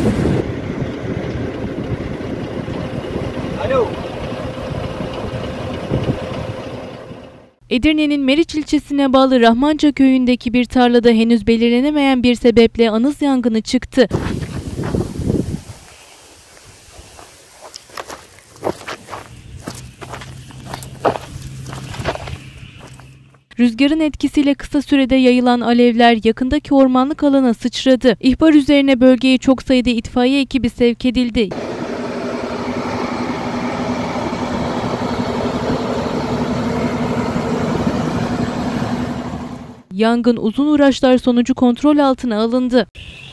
Alo. Edirne'nin Meriç ilçesine bağlı Rahmanca köyündeki bir tarlada henüz belirlenemeyen bir sebeple anız yangını çıktı. Rüzgarın etkisiyle kısa sürede yayılan alevler yakındaki ormanlık alana sıçradı. İhbar üzerine bölgeye çok sayıda itfaiye ekibi sevk edildi. Yangın uzun uğraşlar sonucu kontrol altına alındı.